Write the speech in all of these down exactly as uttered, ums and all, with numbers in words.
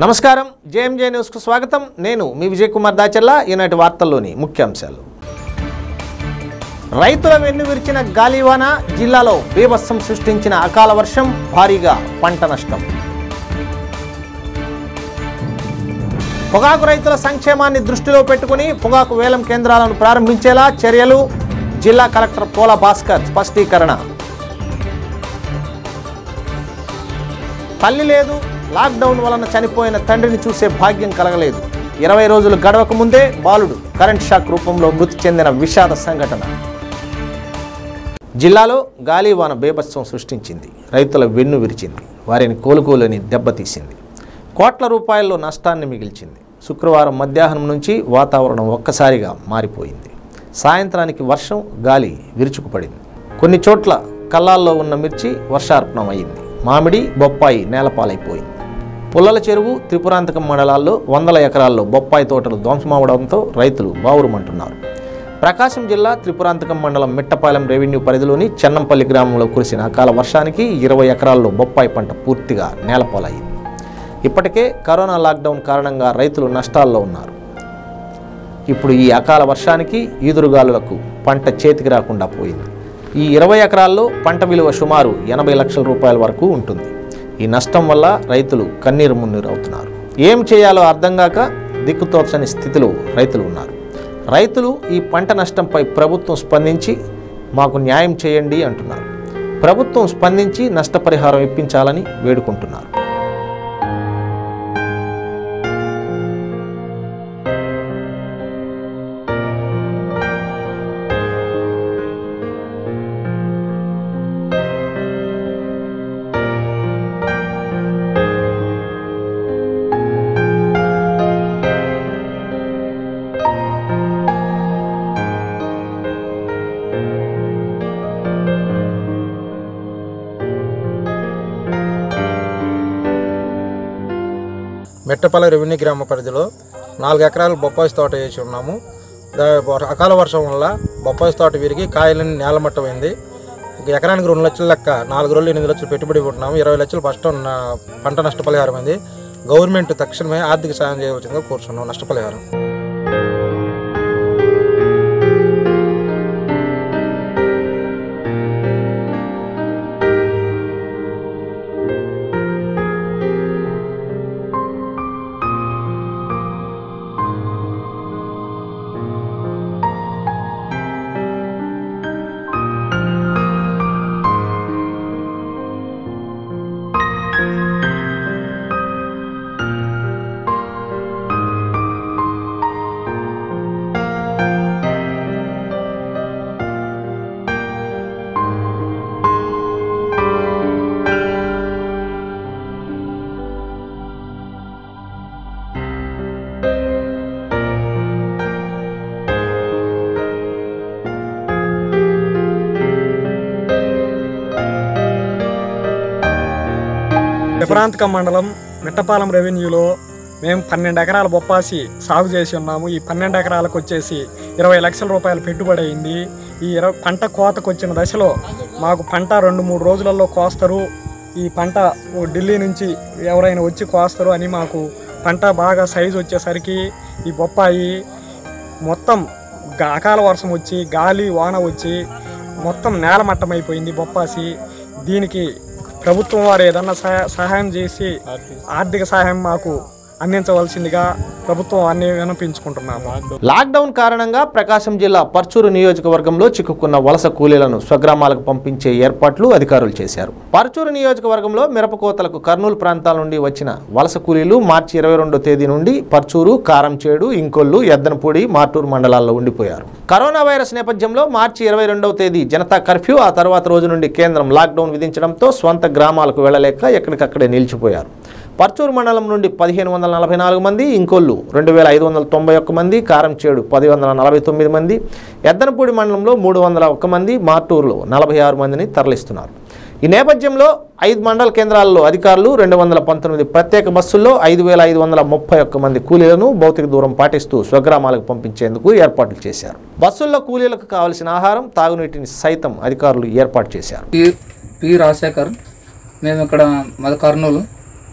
నమస్కారం JMJ news కు స్వాగతం నేను మీ విజయ్ కుమార్ దాచర్ల ఈనాటి వార్తల్లోని ముఖ్యాంశాలు రైతుల వెన్ను విరిచిన గాలివాన జిల్లాలో బీభత్సం సృష్టించిన అకాల వర్షం భారీగా పంట నష్టం పొగాకు రైతుల సంక్షేమాన్ని దృష్టిలో పెట్టుకుని పొగాకు వేలం కేంద్రాలను ప్రారంభించేలా చర్యలు జిల్లా కలెక్టర్ పోల భాస్కర్ స్పష్టీకరణ తల్లి లేదు లాక్డౌన్ వలన చనిపోయిన తండ్రిని చూసే భాగ్యం కలగలేదు ఇరవై రోజులు గడవక ముందే బాలుడు కరెంట్ షాక్ రూపంలో మృతి చెందిన విషాద సంఘటన జిల్లాలో గాలివాన బీభత్సం సృష్టించింది రైతుల వెన్ను విరిచింది వారిని కోలుకోలేని దెబ్బతీసింది కోట్ల రూపాయల్లో నష్టాన్ని మిగిల్చింది శుక్రవారం మధ్యాహ్నం నుంచి వాతావరణం ఒక్కసారిగా మారిపోయింది సాయంత్రానికి వర్షం గాలి విరుచుకుపడింది కొన్ని చోట్ల కల్లాల్లో ఉన్న మిర్చి వర్షార్పణం అయింది మామిడి బొప్పాయి నేలపాలైపోయింది పుల్లల చెరువు త్రిపురాంతకం మండలాల్లో వందల ఎకరాల్లో బొప్పాయి తోటలు ధ్వంసమవడంతో రైతులు బావురుమంటున్నారు ప్రకాశం జిల్లా త్రిపురాంతకం మండలం మిట్టపాలెం రెవెన్యూ పరిధిలోని చెన్నంపల్లి గ్రామంలో కురిసిన అకాల వర్షానికి ఇరవై ఎకరాల్లో బొప్పాయి పంట పూర్తిగా నేలపాలైంది ఇప్పటికే కరోనా లాక్డౌన్ కారణంగా రైతులు నష్టాల్లో ఉన్నారు ఇప్పుడు ఈ అకాల వర్షానికి ఈదురుగాలులకు పంట చేతికి రాకుండా పోయింది ఈ ఇరవై ఎకరాల్లో పంట విలువ సుమారు ఎనభై లక్షల రూపాయల వరకు ఉంటుంది ఈ నష్టం వల్ల రైతులు కన్నీరు మున్నీరు అవుతున్నారు ఏం చేయాలో అర్థం కాక దిక్కుతోచని స్థితిలో రైతులు ఉన్నారు రైతులు ఈ పంట నష్టంపై ప్రభుత్వం స్పందించి మాకు న్యాయం చేయండి అంటున్నారు ప్రభుత్వం స్పందించి నష్టపరిహారం ఇప్పించాలని వేడుకుంటున్నారు మిట్టపాలెం రెవెన్యూ గ్రామ పరిధిలో నాలుగు ఎకరాలు బొప్పాయి తోట వేసి ఉన్నాము. అకాల వర్షం వల్ల బొప్పాయి తోట విరిగి కాయలన్నీ నేలమట్టమైంది. ఎకరానికి రెండు లక్షల లెక్క నాలుగు రోజులు ఎనిమిది లక్షలు పెట్టుబడి పెట్టినాము. ఇరవై లక్షలు ఫస్ట్ పంట నష్టపరిహారం అయింది. గవర్నమెంట్ తక్షణమే ఆర్థిక సాయం చేయవలసిందిగా కోరుతున్నాం. నష్టపరిహారం త్రిపురాంతకం మండలం మిట్టపాలెం రెవెన్యూలో మేము పన్నెండు ఎకరాల బొప్పాసి సాగు చేసి ఉన్నాము. ఈ పన్నెండు ఎకరాలకు వచ్చేసి ఇరవై లక్షల రూపాయలు పెట్టుబడి అయింది. ఈ ఇరవై పంట కోతకు వచ్చిన దశలో మాకు పంట రెండు మూడు రోజులలో కోస్తారు, ఈ పంట ఢిల్లీ నుంచి ఎవరైనా వచ్చి కోస్తారు అని మాకు పంట బాగా సైజు వచ్చేసరికి ఈ బొప్పాయి మొత్తం అకాల వర్షం వచ్చి గాలి వాన వచ్చి మొత్తం నేలమట్టమైపోయింది బొప్పాసి. దీనికి ప్రభుత్వం వారు ఏదన్నా సహాయం చేసి ఆర్థిక సహాయం మాకు అందించవలసిందిగా ప్రభుత్వం అన్ని విన్నపించుకుంటున్నాము. లాక్డౌన్ కారణంగా ప్రకాశం జిల్లా పర్చూరు నియోజకవర్గంలో చిక్కుకున్న వలస కూలీలను స్వగ్రామాలకు పంపించే ఏర్పాట్లు అధికారులు చేశారు. పర్చూరు నియోజకవర్గంలో మిరపకోతలకు కర్నూలు ప్రాంతాల నుండి వచ్చిన వలస కూలీలు మార్చి ఇరవై రెండో తేదీ నుండి పర్చూరు, కారంచేడు, ఇంకొల్లు, ఎద్దనపూడి, మార్టూరు మండలాల్లో ఉండిపోయారు. కరోనా వైరస్ నేపథ్యంలో మార్చి ఇరవై రెండవ తేదీ జనతా కర్ఫ్యూ, ఆ తర్వాత రోజు నుండి కేంద్రం లాక్డౌన్ విధించడంతో స్వంత గ్రామాలకు వెళ్లలేక ఎక్కడికక్కడే నిలిచిపోయారు. పర్చూరు మండలం నుండి పదిహేను వందల నలభై నాలుగు మంది, ఇంకొల్లు రెండు వేల ఐదు వందల తొంభై ఒక్క మంది, కారంచేడు పది వందల నలభై తొమ్మిది మంది, ఎద్దనపూడి మండలంలో మూడు వందల ఒక్క మంది, మార్టూరులో నలభై ఆరు మందిని తరలిస్తున్నారు. ఈ నేపథ్యంలో ఐదు మండల కేంద్రాల్లో అధికారులు రెండు వందల పంతొమ్మిది ప్రత్యేక బస్సుల్లో ఐదు వేల ఐదు వందల ముప్పై ఒక్క మంది కూలీలను భౌతిక దూరం పాటిస్తూ స్వగ్రామాలకు పంపించేందుకు ఏర్పాట్లు చేశారు. బస్సుల్లో కూలీలకు కావలసిన ఆహారం, తాగునీటిని సైతం అధికారులు ఏర్పాటు చేశారు. పి రాజశేఖర్, మేము ఇక్కడ మాది కర్నూలు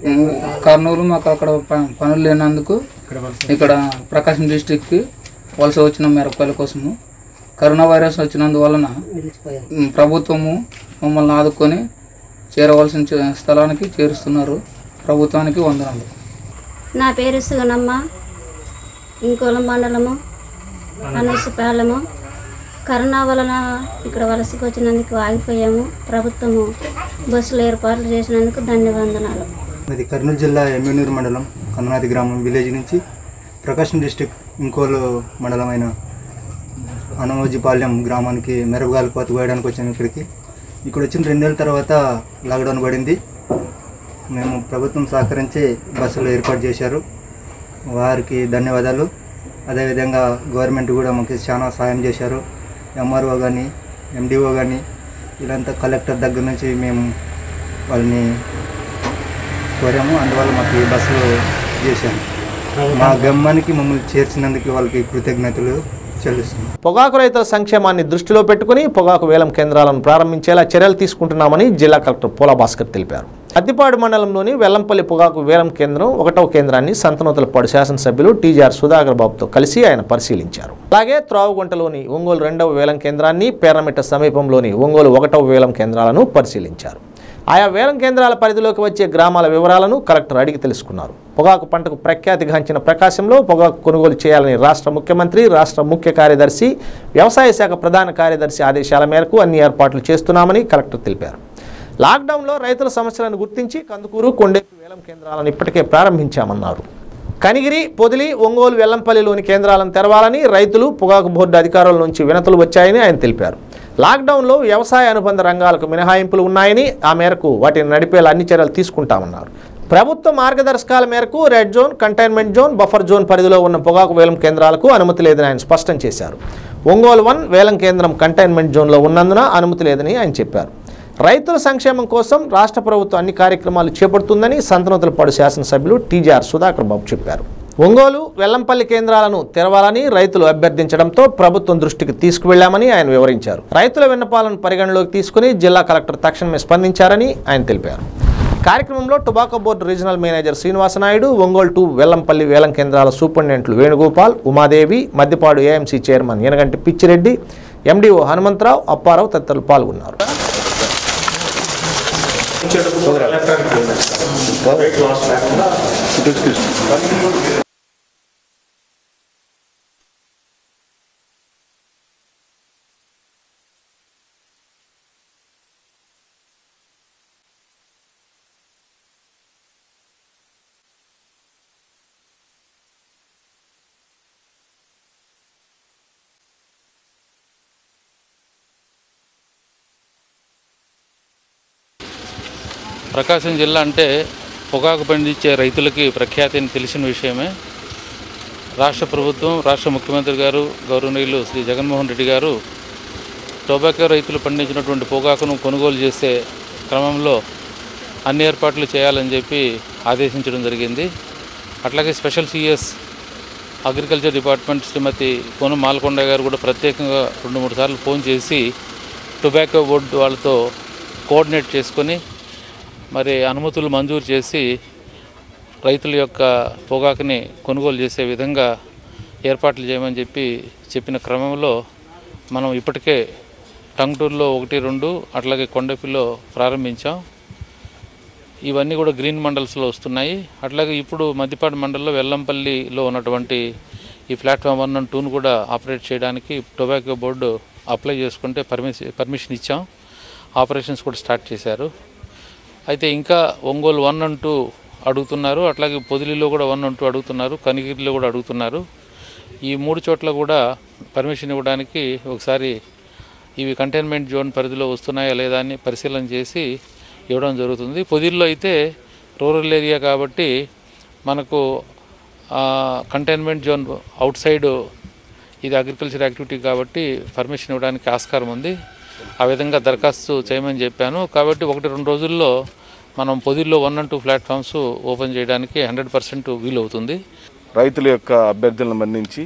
కర్నూలు మాకు అక్కడ పనులు లేనందుకు ఇక్కడ ప్రకాశం డిస్టిక్కి వలస వచ్చిన మిరపకాయల కోసము కరోనా వైరస్ వచ్చినందువలన ప్రభుత్వము మమ్మల్ని ఆదుకొని చేరవలసిన స్థలానికి చేరుస్తున్నారు. ప్రభుత్వానికి వందనాలు. నా పేరు సుగనమ్మ, ఇంకోల మండలము అనూసుపాలెము. కరోనా వలన ఇక్కడ వలసకు వచ్చినందుకు ఆగిపోయాము. ప్రభుత్వము బస్సులు ఏర్పాట్లు చేసినందుకు ధన్యవాదాలు. ఇది కర్నూలు జిల్లా ఎమ్మెనూరు మండలం కన్ననాది గ్రామం విలేజ్ నుంచి ప్రకాశం డిస్టిక్ ఇంకోలు మండలమైన అనమోజిపాలెం గ్రామానికి మిరపకాయలు కోత కోయడానికి వచ్చాము. ఇక్కడికి ఇక్కడ వచ్చిన రెండేళ్ళ తర్వాత లాక్డౌన్ పడింది. మేము ప్రభుత్వం సహకరించి బస్సులు ఏర్పాటు చేశారు, వారికి ధన్యవాదాలు. అదేవిధంగా గవర్నమెంట్ కూడా మాకు చాలా సాయం చేశారు. ఎంఆర్ఓ కానీ ఎండిఓ కానీ వీళ్ళంతా కలెక్టర్ దగ్గర నుంచి మేము వాళ్ళని కోరాము. అందువల్ల మాకు ఈ బస్సులు చేశాము. మా గమ్యానికి మమ్మల్ని చేర్చినందుకు వాళ్ళకి కృతజ్ఞతలు చెల్లిస్తున్నాం. పొగాకు రైతుల సంక్షేమాన్ని దృష్టిలో పెట్టుకుని పొగాకు వేలం కేంద్రాలను ప్రారంభించేలా చర్యలు తీసుకుంటున్నామని జిల్లా కలెక్టర్ పోలా భాస్కర్ తెలిపారు. అద్దిపాడు మండలంలోని వెల్లంపల్లి పొగాకు వేలం కేంద్రం ఒకటవ కేంద్రాన్ని సంతనూతలపాడు శాసనసభ్యులు టీజీఆర్ సుధాకర్ బాబుతో కలిసి ఆయన పరిశీలించారు. అలాగే త్రావుగుంటలోని ఒంగోలు రెండవ వేలం కేంద్రాన్ని, పేర్నమిట్ట సమీపంలోని ఒంగోలు ఒకటవ వేలం కేంద్రాలను పరిశీలించారు. ఆయా వేలం కేంద్రాల పరిధిలోకి వచ్చే గ్రామాల వివరాలను కలెక్టర్ అడిగి తెలుసుకున్నారు. పొగాకు పంటకు ప్రఖ్యాతిగాంచిన ప్రకాశంలో పొగాకు కొనుగోలు చేయాలని రాష్ట్ర ముఖ్యమంత్రి, రాష్ట్ర ముఖ్య కార్యదర్శి, వ్యవసాయ శాఖ ప్రధాన కార్యదర్శి ఆదేశాల మేరకు అన్ని ఏర్పాట్లు చేస్తున్నామని కలెక్టర్ తెలిపారు. లాక్డౌన్లో రైతుల సమస్యలను గుర్తించి కందుకూరు, కొండేపు వేలం కేంద్రాలను ఇప్పటికే ప్రారంభించామన్నారు. కనిగిరి, పొదిలి, ఒంగోలు, వెల్లంపల్లిలోని కేంద్రాలను తెరవాలని రైతులు, పొగాకు బోర్డు అధికారుల నుంచి వినతులు వచ్చాయని ఆయన తెలిపారు. లాక్డౌన్లో వ్యవసాయ అనుబంధ రంగాలకు మినహాయింపులు ఉన్నాయని, ఆ మేరకు వాటిని నడిపేలా అన్ని చర్యలు తీసుకుంటామన్నారు. ప్రభుత్వ మార్గదర్శకాల మేరకు red zone, containment zone, buffer zone పరిధిలో ఉన్న పొగాకు వేలం కేంద్రాలకు అనుమతి లేదని ఆయన స్పష్టం చేశారు. ఒంగోలు వన్ వేలం కేంద్రం కంటైన్మెంట్ జోన్లో ఉన్నందున అనుమతి లేదని ఆయన చెప్పారు. రైతుల సంక్షేమం కోసం రాష్ట్ర ప్రభుత్వం అన్ని కార్యక్రమాలు చేపడుతుందని సంతనూతలపాడు శాసనసభ్యులు టీజీఆర్ సుధాకర్ బాబు చెప్పారు. ఒంగోలు, వెల్లంపల్లి కేంద్రాలను తెరవాలని రైతులు అభ్యర్థించడంతో ప్రభుత్వం దృష్టికి తీసుకువెళ్లామని ఆయన వివరించారు. రైతుల విన్నపాలను పరిగణలోకి తీసుకుని జిల్లా కలెక్టర్ తక్షణమే స్పందించారని ఆయన తెలిపారు. కార్యక్రమంలో tobacco board regional manager Srinivasanaidu, Ongole two Vellampalli వేలం కేంద్రాల సూపరింటెండెంట్లు Venugopal, Umadevi, Maddipadu AMC chairman Yanaganti Pichireddy, MDO Hanumantharao, Apparao తదితరులు పాల్గొన్నారు. ప్రకాశం జిల్లా అంటే పొగాకు పండించే రైతులకి ప్రఖ్యాతి అని తెలిసిన విషయమే. రాష్ట్ర ప్రభుత్వం, రాష్ట్ర ముఖ్యమంత్రి గారు గౌరవనీయులు శ్రీ జగన్మోహన్ రెడ్డి గారు టొబాకో రైతులు పండించినటువంటి పొగాకును కొనుగోలు చేసే క్రమంలో అన్ని ఏర్పాట్లు చేయాలని చెప్పి ఆదేశించడం జరిగింది. అట్లాగే special CS agriculture department Srimati Kona Malkonda గారు కూడా ప్రత్యేకంగా రెండు మూడు సార్లు ఫోన్ చేసి టొబాకో బోర్డు వాళ్ళతో కోఆర్డినేట్ చేసుకొని మరి అనుమతులు మంజూరు చేసి రైతుల యొక్క పొగాకుని కొనుగోలు చేసే విధంగా ఏర్పాట్లు చేయమని చెప్పి చెప్పిన క్రమంలో మనం ఇప్పటికే టంగుటూరులో ఒకటి రెండు అట్లాగే కొండపిలో ప్రారంభించాం. ఇవన్నీ కూడా గ్రీన్ మండల్స్లో వస్తున్నాయి. అట్లాగే ఇప్పుడు మద్దిపాడు మండలంలో వెల్లంపల్లిలో ఉన్నటువంటి ఈ ప్లాట్ఫామ్ వన్ అండ్ టూను కూడా ఆపరేట్ చేయడానికి టొబాకో బోర్డు అప్లై చేసుకుంటే పర్మిషన్ పర్మిషన్ ఇచ్చాం. ఆపరేషన్స్ కూడా స్టార్ట్ చేశారు. అయితే ఇంకా ఒంగోలు వన్ అండ్ టూ అడుగుతున్నారు, అట్లాగే పొదిలిలో కూడా వన్ అండ్ టూ అడుగుతున్నారు, కనిగిరిలో కూడా అడుగుతున్నారు. ఈ మూడు చోట్ల కూడా పర్మిషన్ ఇవ్వడానికి ఒకసారి ఇవి కంటైన్మెంట్ జోన్ పరిధిలో వస్తున్నాయా లేదా అని పరిశీలన చేసి ఇవ్వడం జరుగుతుంది. పొదిలిలో అయితే రూరల్ ఏరియా కాబట్టి మనకు కంటైన్మెంట్ జోన్ అవుట్ సైడ్ ఇది అగ్రికల్చర్ యాక్టివిటీ కాబట్టి పర్మిషన్ ఇవ్వడానికి ఆస్కారం ఉంది. ఆ విధంగా దరఖాస్తు చేయమని చెప్పాను. కాబట్టి ఒకటి రెండు రోజుల్లో మనం పొదిల్లో one and two platforms open చేయడానికి హండ్రెడ్ పర్సెంట్ వీలవుతుంది. రైతుల యొక్క అభ్యర్థులను మన్నించి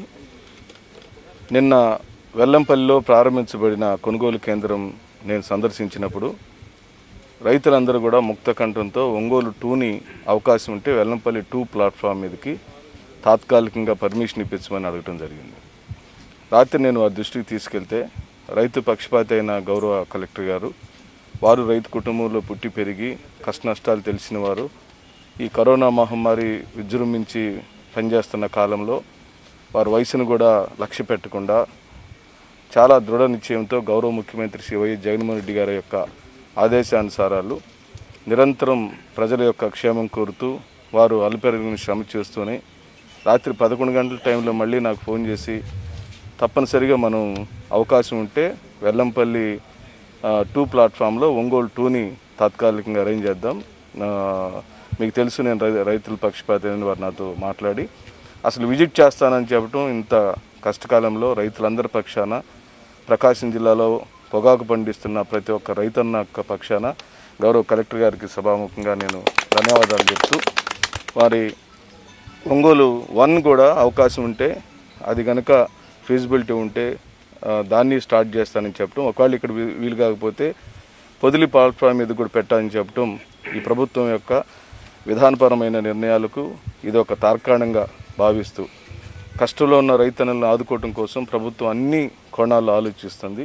నిన్న వెల్లంపల్లిలో ప్రారంభించబడిన కొనుగోలు కేంద్రం నేను సందర్శించినప్పుడు రైతులందరూ కూడా ముక్త కంఠంతో ఒంగోలు టూని అవకాశం ఉంటే వెల్లంపల్లి టూ ప్లాట్ఫామ్ మీదకి తాత్కాలికంగా పర్మిషన్ ఇప్పించమని అడగడం జరిగింది. రాత్రి నేను వారి దృష్టికి తీసుకెళ్తే రైతు పక్షపాతి అయిన గౌరవ కలెక్టర్ గారు, వారు రైతు కుటుంబంలో పుట్టి పెరిగి కష్ట నష్టాలు తెలిసిన వారు, ఈ కరోనా మహమ్మారి విజృంభించి పనిచేస్తున్న కాలంలో వారి వయసును కూడా లక్ష్య పెట్టకుండా చాలా దృఢ నిశ్చయంతో గౌరవ ముఖ్యమంత్రి శ్రీ వైఎస్ జగన్మోహన్ రెడ్డి గారి యొక్క ఆదేశానుసారాలు నిరంతరం ప్రజల యొక్క క్షేమం కోరుతూ వారు అలుపెరగని శ్రమ చేస్తూనే రాత్రి పదకొండు గంటల టైంలో మళ్ళీ నాకు ఫోన్ చేసి తప్పనిసరిగా మనం అవకాశం ఉంటే వెల్లంపల్లి టూ ప్లాట్ఫామ్లో ఒంగోలు టూని తాత్కాలికంగా అరేంజ్ చేద్దాం, మీకు తెలుసు నేను రైతుల పక్షపాతి అని వారు నాతో మాట్లాడి అసలు విజిట్ చేస్తానని చెప్పడం, ఇంత కష్టకాలంలో రైతులందరి పక్షాన ప్రకాశం జిల్లాలో పొగాకు పండిస్తున్న ప్రతి ఒక్క రైతన్న పక్షాన గౌరవ కలెక్టర్ గారికి సభాముఖంగా నేను ధన్యవాదాలు చెప్తూ, వారి ఒంగోలు వన్ కూడా అవకాశం ఉంటే అది కనుక ఫీజిబిలిటీ ఉంటే దాన్ని స్టార్ట్ చేస్తానని చెప్పడం, ఒకవేళ ఇక్కడ వీలు కాకపోతే పొదిలి ప్లాట్ఫామ్ మీద కూడా పెట్టాలని చెప్పడం ఈ ప్రభుత్వం యొక్క విధానపరమైన నిర్ణయాలకు ఇది ఒక తార్కాణంగా భావిస్తూ కష్టంలో ఉన్న రైతన్నలను ఆదుకోవడం కోసం ప్రభుత్వం అన్ని కోణాల్లో ఆలోచిస్తుంది.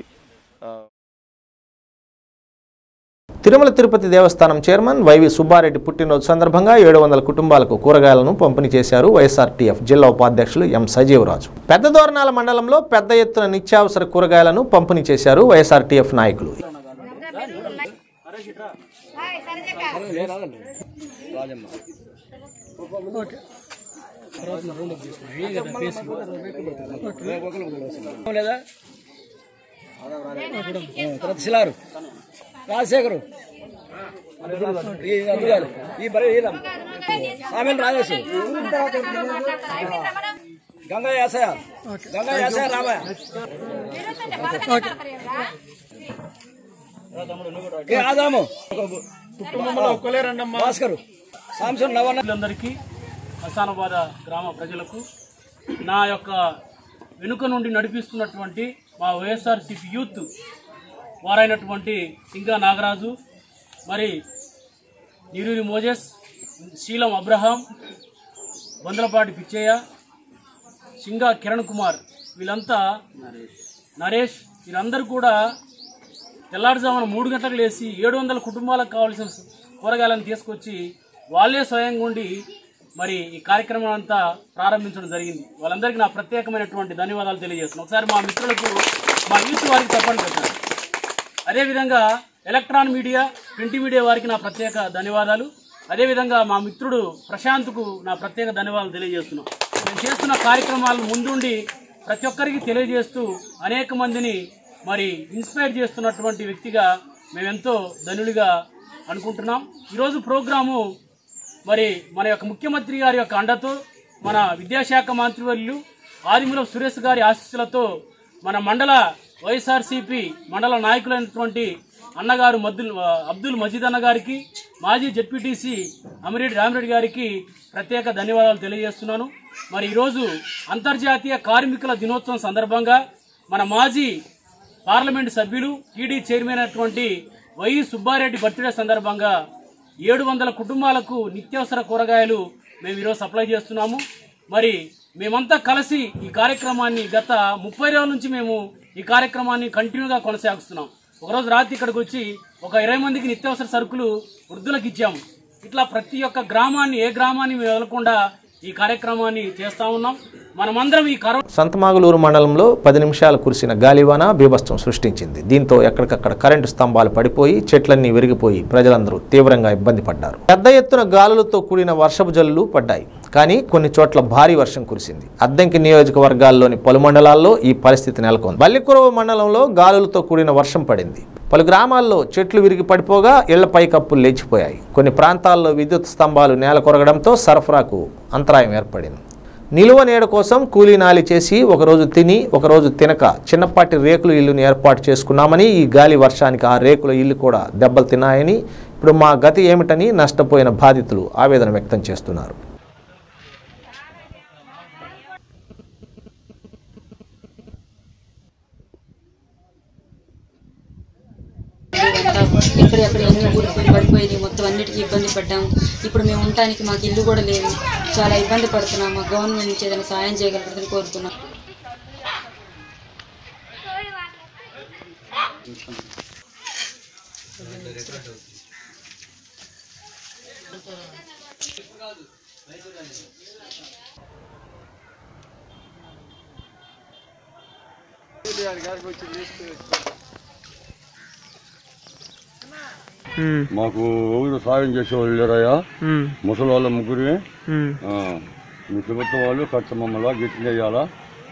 తిరుమల తిరుపతి దేవస్థానం చైర్మన్ వైవి సుబ్బారెడ్డి పుట్టినరోజు సందర్భంగా ఏడు వందల కుటుంబాలకు కూరగాయలను పంపిణీ చేశారు వైఎస్ఆర్టీఎఫ్ జిల్లా ఉపాధ్యక్షులు ఎం సజీవరాజు. పెద్ద దోర్నాల మండలంలో పెద్ద ఎత్తున నిత్యావసర కూరగాయలను పంపిణీ చేశారు వైఎస్ఆర్టీఎఫ్ నాయకులు. రాజశేఖరు ఈ బరే సామెల్ రాజేశు గంగా యాసయ గంగా యాసయ రామయ్య ఆదాము భాస్కరు సాంసన్ నవన్నలందరికీ హసానాబాద్ గ్రామ ప్రజలకు నా యొక్క వెనుక నుండి నడిపిస్తున్నటువంటి మా వైఎస్ఆర్సీపీ యూత్ వారైనటువంటి సింగా నాగరాజు, మరి నిరూరి మోజెస్, శీలం అబ్రహాం, బందలపాటి పిచ్చయ్య, సింగా కిరణ్ కుమార్, వీళ్ళంతా నరేష్, వీళ్ళందరూ కూడా తెల్లారుజామున మూడు గంటలకు లేచి ఏడు వందల కుటుంబాలకు కావాల్సిన కూరగాయలను తీసుకొచ్చి వాళ్ళే స్వయంగా ఉండి మరి ఈ కార్యక్రమం అంతా ప్రారంభించడం జరిగింది. వాళ్ళందరికీ నా ప్రత్యేకమైనటువంటి ధన్యవాదాలు తెలియజేస్తున్నాను. ఒకసారి మా మిత్రులకు, మా యూత్ వారికి చెప్పండి పెట్టాను. అదేవిధంగా ఎలక్ట్రాన్ మీడియా, ప్రింట్ మీడియా వారికి నా ప్రత్యేక ధన్యవాదాలు. అదేవిధంగా మా మిత్రుడు ప్రశాంత్కు నా ప్రత్యేక ధన్యవాదాలు తెలియజేస్తున్నాం. నేను చేస్తున్న కార్యక్రమాలను ముందుండి ప్రతి ఒక్కరికి తెలియజేస్తూ అనేక మందిని మరి ఇన్స్పైర్ చేస్తున్నటువంటి వ్యక్తిగా మేమెంతో ధన్యులుగా అనుకుంటున్నాం. ఈరోజు ప్రోగ్రాము మరి మన యొక్క ముఖ్యమంత్రి గారి యొక్క అండతో, మన విద్యాశాఖ మంత్రివర్యులు ఆదిమూలపు సురేష్ గారి ఆశీస్సులతో మన మండల వైఎస్ఆర్సీపీ మండల నాయకులైనటువంటి అన్నగారు మద్దుల్ అబ్దుల్ మజీద్ అన్న గారికి, మాజీ జెడ్పీటీసీ అమిరెడ్డి రామిరెడ్డి గారికి ప్రత్యేక ధన్యవాదాలు తెలియజేస్తున్నాను. మరి ఈరోజు అంతర్జాతీయ కార్మికుల దినోత్సవం సందర్భంగా మన మాజీ పార్లమెంటు సభ్యులు టీడీ చైర్మన్ అయినటువంటి వైవి సుబ్బారెడ్డి బర్త్డే సందర్భంగా ఏడు వందల కుటుంబాలకు నిత్యావసర కూరగాయలు మేము ఈరోజు సప్లై చేస్తున్నాము. మరి మేమంతా కలిసి ఈ కార్యక్రమాన్ని గత ముప్పై రోజుల నుంచి మేము ఈ కార్యక్రమాన్ని కంటిన్యూగా కొనసాగిస్తున్నాం. ఒకరోజు రాత్రి ఇక్కడికి వచ్చి ఒక ఇరవై మందికి నిత్యావసర సరుకులు వృద్ధులకు ఇచ్చాము. ఇట్లా ప్రతి ఒక్క గ్రామాన్ని, ఏ గ్రామాన్ని మేము వదలకుండా ఈ కార్యక్రమాన్ని చేస్తా ఉన్నాం. మనమందరం ఈ కరోనా. సంతమాగులూరు మండలంలో పది నిమిషాలు కురిసిన గాలివాన బీభత్సం సృష్టించింది. దీంతో ఎక్కడికక్కడ కరెంటు స్తంభాలు పడిపోయి చెట్లన్నీ విరిగిపోయి ప్రజలందరూ తీవ్రంగా ఇబ్బంది పడ్డారు. పెద్ద ఎత్తున గాలులతో కూడిన వర్షపు జల్లులు పడ్డాయి. కానీ కొన్ని చోట్ల భారీ వర్షం కురిసింది. అద్దంకి నియోజకవర్గాల్లోని పలు మండలాల్లో ఈ పరిస్థితి నెలకొంది. బల్లికురవ మండలంలో గాలులతో కూడిన వర్షం పడింది. పలు గ్రామాల్లో చెట్లు విరిగి పడిపోగా ఇళ్లపై కప్పులు లేచిపోయాయి. కొన్ని ప్రాంతాల్లో విద్యుత్ స్తంభాలు నేల కొరగడంతో సరఫరాకు అంతరాయం ఏర్పడింది. నిలువ నీడ కోసం కూలీ నాలి చేసి ఒకరోజు తిని ఒకరోజు తినక చిన్నపాటి రేకుల ఇల్లుని ఏర్పాటు చేసుకున్నామని, ఈ గాలి వర్షానికి ఆ రేకుల ఇల్లు కూడా దెబ్బలు తిన్నాయని, ఇప్పుడు మా గతి ఏమిటని నష్టపోయిన బాధితులు ఆవేదన వ్యక్తం చేస్తున్నారు. ఇక్కడ అక్కడ ఎన్నో ఊరికి పడిపోయింది, మొత్తం అన్నిటికీ ఇబ్బంది పడ్డాము. ఇప్పుడు మేము ఉండటానికి మాకు ఇల్లు కూడా లేదు, చాలా ఇబ్బంది పడుతున్నాం. మాకు గవర్నమెంట్ నుంచి ఏదైనా సాయం చేయగలరని కోరుతున్నాం. మాకు ఊరు సాయం చేసేవాళ్ళు లేరయ్యా, ముసలి వాళ్ళ ముగ్గురే. మీ ప్రభుత్వం వాళ్ళు ఖర్చు మమ్మల్ని గిట్ల చేయాలా?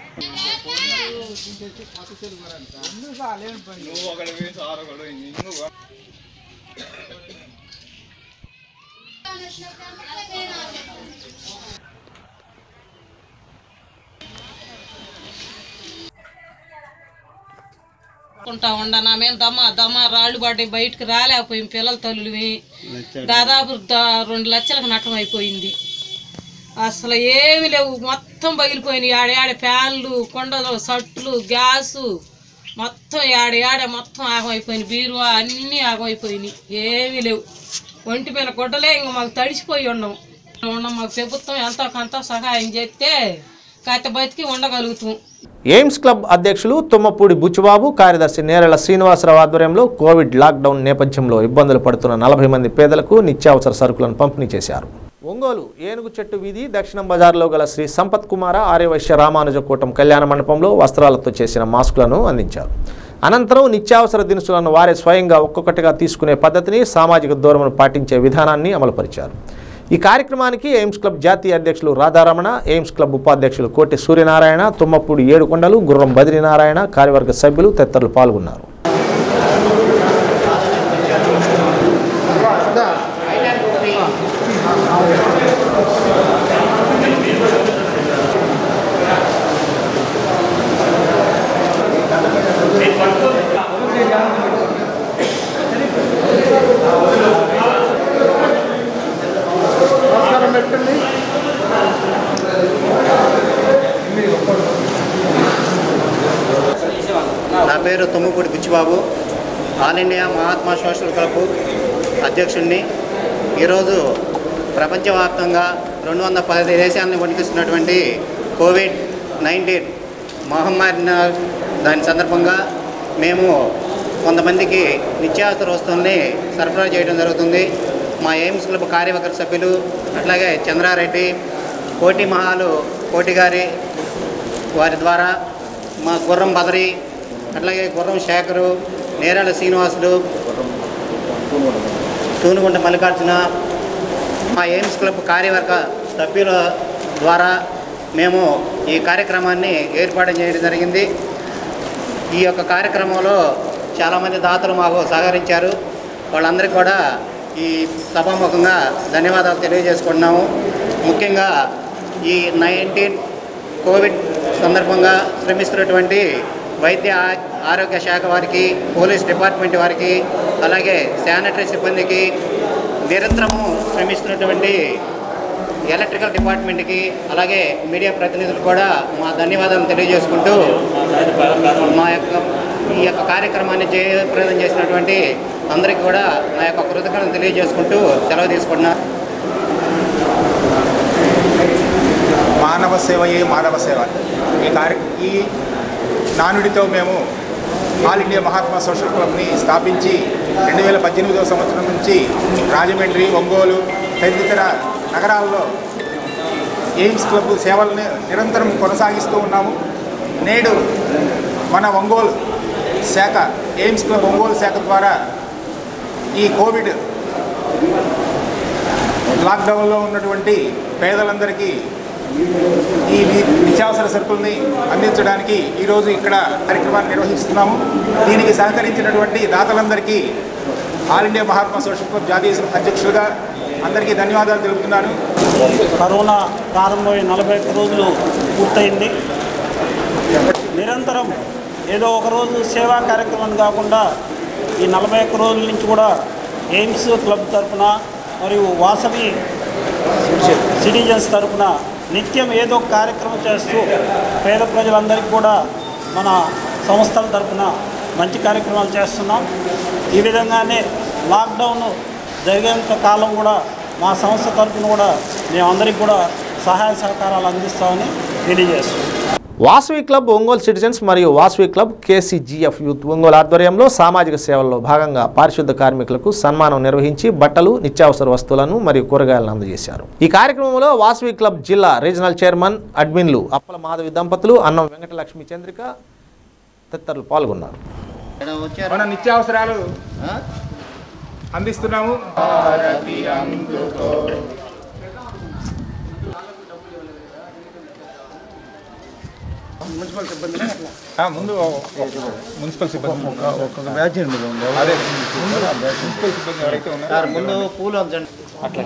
ఉంటా ఉండ నా మీద దమ్మ దమ్మ రాళ్ళు పడ్డాయి, బయటకు రాలేకపోయింది. పిల్లల తల్లులు దాదాపు రెండు లక్షలకు నష్టం అయిపోయింది. అసలు ఏమి లేవు, మొత్తం పగిలిపోయినాయి. ఆడ ఫ్యాన్లు, కొండలు, సట్లు, గ్యాసు మొత్తం ఆడ ఆడ మొత్తం ఆగమైపోయినాయి. బీరువా అన్నీ ఆగమైపోయినాయి, ఏమీ లేవు. ఒంటి మీద గుడ్డలే ఇంక మాకు తడిసిపోయి ఉన్నాం. ఉన్నాం మాకు ప్రభుత్వం ఎంతో కొంత సహాయం చేస్తే కాస్త బతికి ఉండగలుగుతాం. ఎయిమ్స్ క్లబ్ అధ్యక్షులు తుమ్మపూడి బుచ్చిబాబు, కార్యదర్శి నేరెళ్ల శ్రీనివాసరావు ఆధ్వర్యంలో కోవిడ్ లాక్డౌన్ నేపథ్యంలో ఇబ్బందులు పడుతున్న నలభై మంది పేదలకు నిత్యావసర సరుకులను పంపిణీ చేశారు. ఒంగోలు ఏనుగు చెట్టు వీధి దక్షిణం బజార్లో గల శ్రీ సంపత్ కుమార ఆర్యవైశ్య రామానుజ కూటం కళ్యాణ మండపంలో వస్త్రాలతో చేసిన మాస్కులను అందించారు. అనంతరం నిత్యావసర దినుసులను వారే స్వయంగా ఒక్కొక్కటిగా తీసుకునే పద్ధతిని, సామాజిక దూరమును పాటించే విధానాన్ని అమలుపరిచారు. ఈ కార్యక్రమానికి ఎయిమ్స్ క్లబ్ జాతీయ అధ్యక్షులు రాధారమణ, ఎయిమ్స్ క్లబ్ ఉపాధ్యక్షులు కోటి సూర్యనారాయణ, తుమ్మపూడి ఏడుకొండలు, గుర్రం బద్రీనారాయణ, కార్యవర్గ సభ్యులు తదితరులు పాల్గొన్నారు. నా పేరు Tummapudi Buchibabu, all India Mahatma social club అధ్యక్షుడిని. ఈరోజు ప్రపంచవ్యాప్తంగా రెండు వందల పది దేశాలను వణికిస్తున్నటువంటి కోవిడ్ నైన్టీన్ మహమ్మారి దాని సందర్భంగా మేము కొంతమందికి నిత్యావసర వస్తువుల్ని సరఫరా చేయడం జరుగుతుంది. మా ఎయిమ్స్ క్లబ్ కార్యవర్గ సభ్యులు, అట్లాగే చంద్రారెడ్డి, కోటి మహాలు కోటి గారి వారి ద్వారా మా గుర్రం బదరి, అట్లాగే గుర్రం శేఖరు, నేరాల శ్రీనివాసులు, తూనుగుంట మల్లికార్జున, మా ఎయిమ్స్ క్లబ్ కార్యవర్గ సభ్యుల ద్వారా మేము ఈ కార్యక్రమాన్ని ఏర్పాటు చేయడం జరిగింది. ఈ యొక్క కార్యక్రమంలో చాలామంది దాతలు మాకు సహకరించారు. వాళ్ళందరికీ కూడా ఈ సభాముఖంగా ధన్యవాదాలు తెలియజేసుకుంటున్నాము. ముఖ్యంగా ఈ నైన్టీన్ కోవిడ్ సందర్భంగా శ్రమిస్తున్నటువంటి వైద్య ఆరోగ్య శాఖ వారికి, పోలీస్ డిపార్ట్మెంట్ వారికి, అలాగే శానిటరీ సిబ్బందికి, నిరంతరము శ్రమిస్తున్నటువంటి ఎలక్ట్రికల్ డిపార్ట్మెంట్కి, అలాగే మీడియా ప్రతినిధులు కూడా మా ధన్యవాదాలు తెలియజేసుకుంటూ మా యొక్క ఈ యొక్క కార్యక్రమాన్ని జయప్రదం చేసినటువంటి అందరికీ కూడా నా యొక్క కృతజ్ఞతలు తెలియజేసుకుంటూ సెలవు తీసుకుంటున్నా. మానవ సేవయే మాధవ సేవ ఈ కార్య ఈ నానుడితో మేము ఆల్ ఇండియా మహాత్మా సోషల్ క్లబ్ని స్థాపించి రెండు వేల పద్దెనిమిదవ సంవత్సరం నుంచి రాజమండ్రి, ఒంగోలు తదితర నగరాల్లో ఎయిమ్స్ క్లబ్ సేవలను నిరంతరం కొనసాగిస్తూ ఉన్నాము. నేడు మన ఒంగోలు శాఖ, ఎయిమ్స్ క్లబ్ ఒంగోలు శాఖ ద్వారా ఈ కోవిడ్ లాక్డౌన్లో ఉన్నటువంటి పేదలందరికీ ఈ నిత్యావసర సరుకుల్ని అందించడానికి ఈరోజు ఇక్కడ కార్యక్రమాన్ని నిర్వహిస్తున్నాము. దీనికి సహకరించినటువంటి దాతలందరికీ all India Mahatma social club జాతీయ అధ్యక్షులుగా అందరికీ ధన్యవాదాలు తెలుపుతున్నాను. కరోనా ప్రారంభమై నలభై ఒక్క రోజులు పూర్తయింది. నిరంతరం ఏదో ఒక రోజు సేవా కార్యక్రమం కాకుండా ఈ నలభై ఒక్క రోజుల నుంచి కూడా ఎయిమ్స్ క్లబ్ తరఫున మరియు వాసవి సిటిజన్స్ తరఫున నిత్యం ఏదో కార్యక్రమం చేస్తూ పేద ప్రజలందరికీ కూడా మన సంస్థల తరఫున మంచి కార్యక్రమాలు చేస్తున్నాం. ఈ విధంగానే లాక్డౌన్ జరిగేంత కాలం కూడా మా సంస్థ తరఫున కూడా మేమందరికీ కూడా సహాయ సహకారాలు అందిస్తామని తెలియజేస్తున్నాం. వాసవి క్లబ్ ఒంగోలు సిటిజన్స్ మరియు Vasavi club KCGF youth Ongole ఆధ్వర్యంలో సామాజిక సేవల్లో భాగంగా పారిశుద్ధ కార్మికులకు సన్మానం నిర్వహించి బట్టలు, నిత్యావసర వస్తువులను మరియు కూరగాయలను అందజేశారు. ఈ కార్యక్రమంలో వాసవి క్లబ్ జిల్లా రీజనల్ చైర్మన్ అడ్మిన్లు అప్పల మాధవి దంపతులు, అన్నం వెంకటలక్ష్మి చంద్రిక తదితరులు పాల్గొన్నారు. మన నిత్యావసరాలు అందిస్తున్నాము. మున్సిపల్ సిబ్బంది ముందు మున్సిపల్ సిబ్బంది ఒక్కొక్క బ్యాచ్ అదే మున్సిపల్ సిబ్బంది ఎవరైతే ఉన్నారో ముందు పూలు అంచండి. అట్లా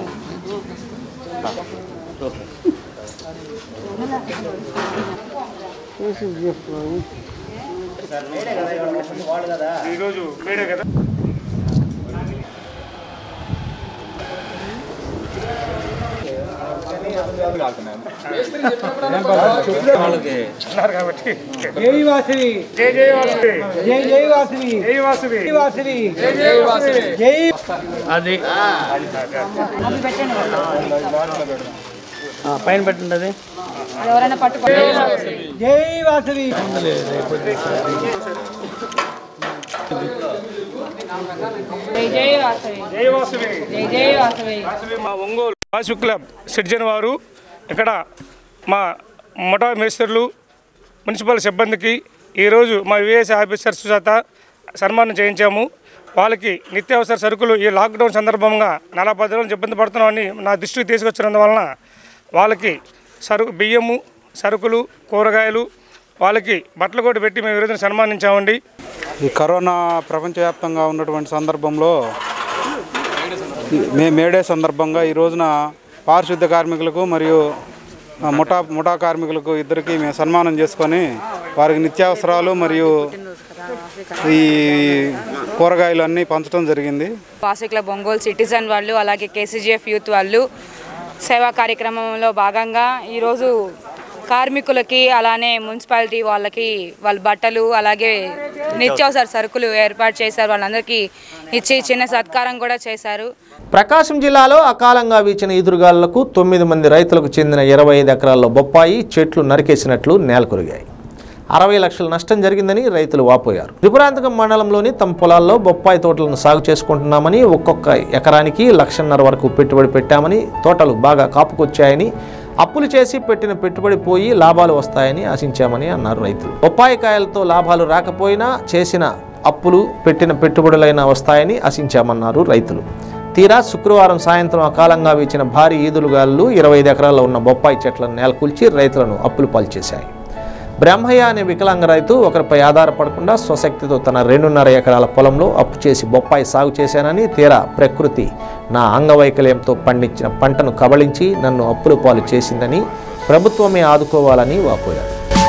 ఈరోజు మేడే కదా. కాబట్టి జై వాసవి, జై జై వాసవి, జై జై వాసవి, జై వాసవి, జై వాసవి, జై జై వాసవి, జై అది పైన పెట్టండి. అది ఎవరైనా పట్టుకో. జై వాసవి, జై జై వాసవి, జై వాసవి, జై జై వాసవి. మా ఒంగోలు వాసవి క్లబ్ సిటిజన్ వారు ఇక్కడ మా మొటా మేస్త్రులు, మున్సిపల్ సిబ్బందికి ఈరోజు మా విఎస్ ఆఫీసర్స్ చేత సన్మానం చేయించాము. వాళ్ళకి నిత్యావసర సరుకులు ఈ లాక్డౌన్ సందర్భంగా నలభై రోజులు ఇబ్బంది పడుతున్నామని నా దృష్టికి తీసుకొచ్చినందువలన వాళ్ళకి సరుకు బియ్యము, సరుకులు, కూరగాయలు, వాళ్ళకి బట్టలు కూడా పెట్టి మేము ఈరోజు సన్మానించామండి. ఈ కరోనా ప్రపంచవ్యాప్తంగా ఉన్నటువంటి సందర్భంలో మే మేడే సందర్భంగా ఈ రోజున పారిశుద్ధ కార్మికులకు మరియు ముఠా ముఠా కార్మికులకు ఇద్దరికి మేము సన్మానం చేసుకొని వారికి నిత్యావసరాలు మరియు ఈ కూరగాయలు అన్నీ పంచడం జరిగింది. వాసవి క్లబ్ ఒంగోలు సిటిజన్ వాళ్ళు అలాగే కేసీజీఎఫ్ యూత్ వాళ్ళు సేవా కార్యక్రమంలో భాగంగా ఈరోజు కార్మికులకి అలానే మున్సిపాలిటీ వాళ్ళకి వాళ్ళ బట్టలు అలాగే నిత్యావసర సరుకులు ఏర్పాటు చేశారు. వాళ్ళందరికీ ఇచ్చి చిన్న సత్కారం కూడా చేశారు. ప్రకాశం జిల్లాలో అకాలంగా వీచిన ఈదురుగాలులకు తొమ్మిది మంది రైతులకు చెందిన ఇరవై ఐదు ఎకరాల్లో బొప్పాయి చెట్లు నరికేసినట్లు నేలకొరిగాయి. అరవై లక్షల నష్టం జరిగిందని రైతులు వాపోయారు. త్రిపురాంతకం మండలంలోని తమ పొలాల్లో బొప్పాయి తోటలను సాగు చేసుకుంటున్నామని, ఒక్కొక్క ఎకరానికి లక్షన్నర వరకు పెట్టుబడి పెట్టామని, తోటలు బాగా కాపుకొచ్చాయని, అప్పులు చేసి పెట్టిన పెట్టుబడి పోయి లాభాలు వస్తాయని ఆశించామని అన్నారు రైతులు. బొప్పాయి కాయలతో లాభాలు రాకపోయినా చేసిన అప్పులు పెట్టిన పెట్టుబడులైనా వస్తాయని ఆశించామన్నారు రైతులు. తీరా శుక్రవారం సాయంత్రం అకాలంగా వీచిన భారీ ఈదురుగాలులు ఇరవై ఐదు ఎకరాల్లో ఉన్న బొప్పాయి చెట్లను నేలకూల్చి రైతులను అప్పులు పాల్చేశాయి. బ్రహ్మయ్య అనే వికలాంగ రైతు ఒకరిపై ఆధారపడకుండా స్వశక్తితో తన రెండున్నర ఎకరాల పొలంలో అప్పు చేసి బొప్పాయి సాగు చేశానని, తీరా ప్రకృతి నా అంగవైకల్యంతో పండించిన పంటను కబళించి నన్ను అప్పుల పాలు చేసిందని, ప్రభుత్వమే ఆదుకోవాలని వాపోయారు.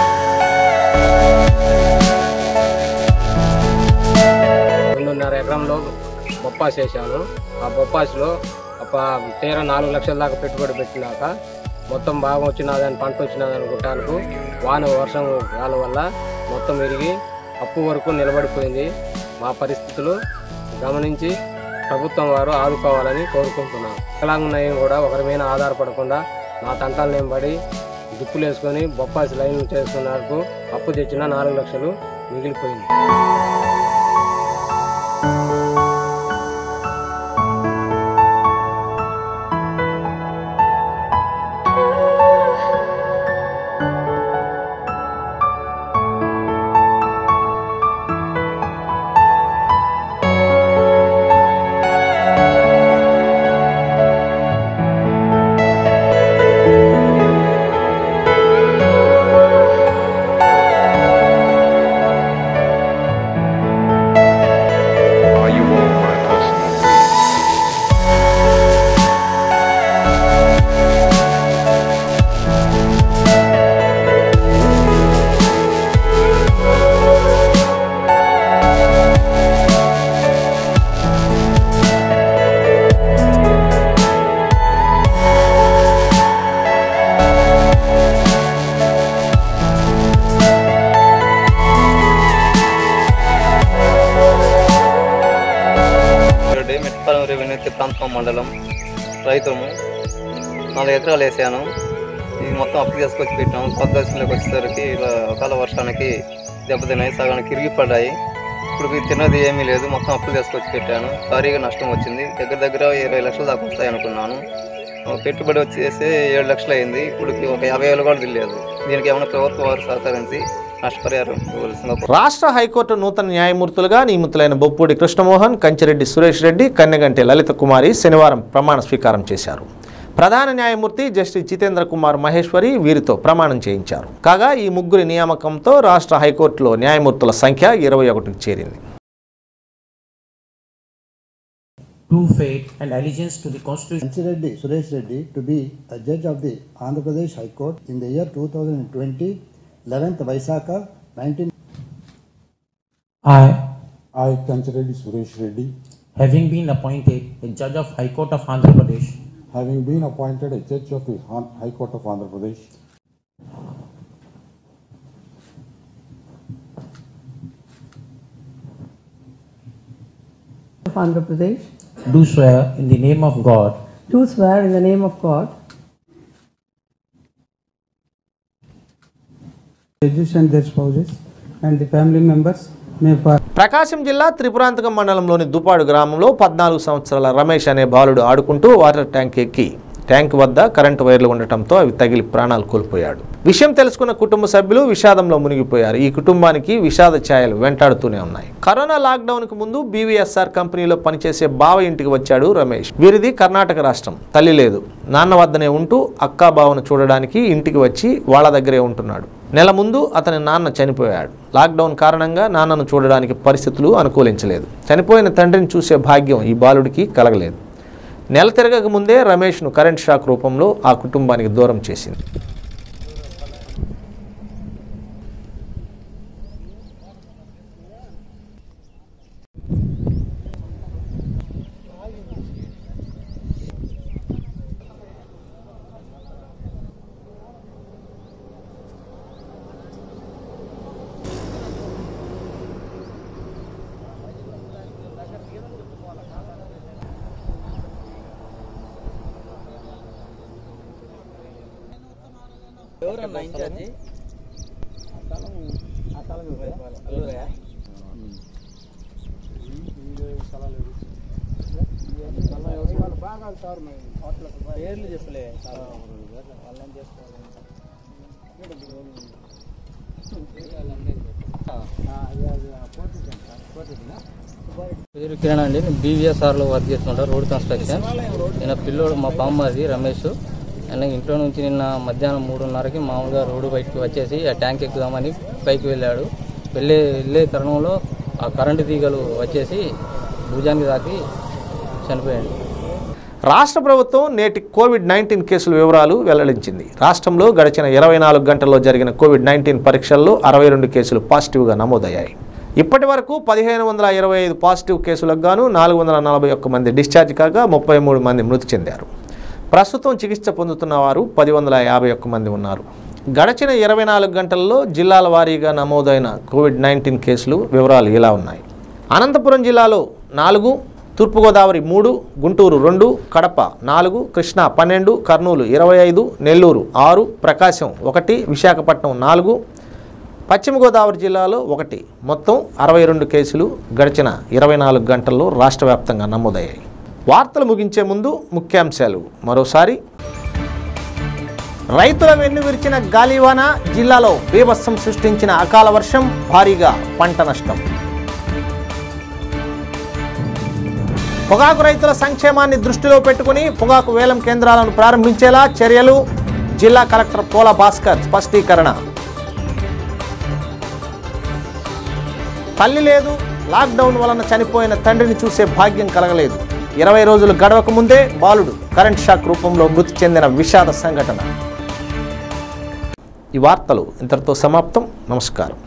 రెండున్నర ఎకరంలో బొప్పాసి వేసాను. ఆ బొప్పాసిలో తీరా నాలుగు లక్షల దాకా పెట్టుబడి పెట్టినాక మొత్తం బాగా వచ్చినదని, పంట వచ్చినది అనుకుంటాను. వాన వర్షం గాల వల్ల మొత్తం విరిగి అప్పు వరకు నిలబడిపోయింది. మా పరిస్థితులు గమనించి ప్రభుత్వం వారు ఆదుకోవాలని కోరుకుంటున్నాను. వికలాంగునయం కూడా ఒకరి మీద ఆధారపడకుండా నా తంటాలు నేను పడి దిప్పులు వేసుకొని బొప్పాసి లైన్ చేసుకున్నందుకు అప్పు తెచ్చిన నాలుగు లక్షలు మిగిలిపోయింది. అండి. మెట్టపాలెం రెవెన్యూ తిప్రాంతకం మండలం రైతుము. నాలుగు ఎకరాలు వేసాను. ఇది మొత్తం అప్పు తీసుకొచ్చి పెట్టాము. కొత్త దశలోకి వచ్చేసరికి ఇలా అకాల వర్షానికి దెబ్బతిన్నాయి, సగానికి ఇరిగి పడ్డాయి. ఇప్పుడు తిన్నది ఏమీ లేదు, మొత్తం అప్పులు తీసుకొచ్చి పెట్టాను. భారీగా నష్టం వచ్చింది. దగ్గర దగ్గర ఇరవై లక్షలు దాకా వస్తాయి అనుకున్నాను. పెట్టుబడి వచ్చేసి ఏడు లక్షలు అయింది. ఇప్పుడు ఒక యాభై వేలు కూడా తెలియదు. దీనికి ఏమైనా ప్రభుత్వం వారు సహకరించి నష్టపరిహారం ఇవ్వాల్సిందిగా. రాష్ట్ర హైకోర్టు నూతన న్యాయమూర్తులుగా నియమితులైన బొప్పూడి కృష్ణమోహన్, కంచిరెడ్డి సురేష్ రెడ్డి, కన్నెగంటి లలిత కుమారి శనివారం ప్రమాణ స్వీకారం చేశారు. ప్రధాన న్యాయమూర్తి జస్టిస్ జితేంద్ర కుమార్ మహేశ్వరి వీరితో ప్రమాణం చేయించారు. కాగా ఈ ముగ్గురి నియామకంతో రాష్ట్ర హైకోర్టులో న్యాయమూర్తుల సంఖ్య ఇరవై ఒకటికి చేరింది. True faith and allegiance to the Constitution. Kanchireddy Suresh Reddy to be a judge of the Andhra Pradesh High Court in the year two thousand twenty, eleventh Vaisakha, nineteen. I, I, Kanchireddy Suresh Reddy, having been appointed a judge of High Court of Andhra Pradesh, having been appointed a judge of the High Court of Andhra Pradesh, of Andhra Pradesh, do swear in the name of God, do swear in the name of God, judges and their spouses and the family members may part. ప్రకాశం జిల్లా త్రిపురాంతకం మండలంలోని దుపాడు గ్రామంలో పద్నాలుగు సంవత్సరాల రమేష్ అనే బాలుడు ఆడుకుంటూ water tank ఎక్కి tank వద్ద కరెంటు వైర్లు ఉండటంతో అవి తగిలి ప్రాణాలు కోల్పోయాడు. విషయం తెలుసుకున్న కుటుంబ సభ్యులు విషాదంలో మునిగిపోయారు. ఈ కుటుంబానికి విషాద ఛాయలు వెంటాడుతూనే ఉన్నాయి. కరోనా లాక్డౌన్ కు ముందు బీవీఎస్ఆర్ కంపెనీలో పనిచేసే బావ ఇంటికి వచ్చాడు రమేష్. వీరిది కర్ణాటక రాష్ట్రం. తల్లి లేదు. నాన్న వద్దనే ఉంటూ అక్కా బావను చూడడానికి ఇంటికి వచ్చి వాళ్ళ దగ్గరే ఉంటున్నాడు. నెల ముందు అతని నాన్న చనిపోయాడు. లాక్డౌన్ కారణంగా నాన్నను చూడడానికి పరిస్థితులు అనుకూలించలేదు. చనిపోయిన తండ్రిని చూసే భాగ్యం ఈ బాలుడికి కలగలేదు. నెల తిరగక ముందే రమేష్ను కరెంట్ షాక్ రూపంలో ఆ కుటుంబానికి దూరం చేసింది. ఎవరన్నా ఇన్ఛార్జి పేర్లు చెప్పలే వాళ్ళని చేసుకోవాలి. పేరు కిరణ్ అండి. నేను బీవీఎస్ఆర్లో వర్క్ చేస్తుంటాను, రోడ్ కన్స్ట్రక్షన్. నేను పిల్లోడు మా బామ్మది రమేష్. అండ్ ఇంట్లో నుంచి నిన్న మధ్యాహ్నం మూడున్నరకి మామూలుగా రోడ్డు బయటకు వచ్చేసి ఆ ట్యాంక్ ఎక్కుదామని పైకి వెళ్ళాడు. వెళ్ళే వెళ్ళే తరుణంలో ఆ కరెంటు తీగలు వచ్చేసి భుజానికి తాకి చనిపోయాడు. రాష్ట్ర ప్రభుత్వం నేటి కోవిడ్ నైన్టీన్ కేసుల వివరాలు వెల్లడించింది. రాష్ట్రంలో గడిచిన ఇరవై నాలుగు గంటల్లో జరిగిన కోవిడ్ నైన్టీన్ పరీక్షల్లో అరవై రెండు కేసులు పాజిటివ్గా నమోదయ్యాయి. ఇప్పటి వరకు పదిహేను వందల ఇరవై ఐదు పాజిటివ్ కేసులకు గాను నాలుగు వందల నలభై ఒక్క మంది డిశ్చార్జ్ కాగా ముప్పై మూడు మంది మృతి చెందారు. ప్రస్తుతం చికిత్స పొందుతున్న వారు పది వందల యాభై ఒక్క మంది ఉన్నారు. గడిచిన ఇరవై నాలుగు గంటల్లో జిల్లాల వారీగా నమోదైన కోవిడ్ నైన్టీన్ కేసులు వివరాలు ఇలా ఉన్నాయి. అనంతపురం జిల్లాలో నాలుగు, తూర్పుగోదావరి మూడు, గుంటూరు రెండు, కడప నాలుగు, కృష్ణా పన్నెండు, కర్నూలు ఇరవై ఐదు, నెల్లూరు ఆరు, ప్రకాశం ఒకటి, విశాఖపట్నం నాలుగు, పశ్చిమ గోదావరి జిల్లాలో ఒకటి. మొత్తం అరవై రెండు కేసులు గడిచిన ఇరవై నాలుగు గంటల్లో రాష్ట్ర వ్యాప్తంగా నమోదయ్యాయి. వార్తలు ముగించే ముందు ముఖ్యాంశాలు మరోసారి. రైతుల వెన్ను విరిచిన గాలివాన, జిల్లాలో బీభత్సం సృష్టించిన అకాల వర్షం, భారీగా పంట నష్టం. పొగాకు రైతుల సంక్షేమాన్ని దృష్టిలో పెట్టుకుని పొగాకు వేలం కేంద్రాలను ప్రారంభించేలా చర్యలు, జిల్లా కలెక్టర్ పోల భాస్కర్ స్పష్టీకరణ. తల్లి లేదు, లాక్డౌన్ వలన చనిపోయిన తండ్రిని చూసే భాగ్యం కలగలేదు. ఇరవై రోజులు గడవక ముందే బాలుడు కరెంట్ షాక్ రూపంలో మృతి చెందిన విషాద సంఘటన. ఈ వార్తలు ఇంతటితో సమాప్తం. నమస్కారం.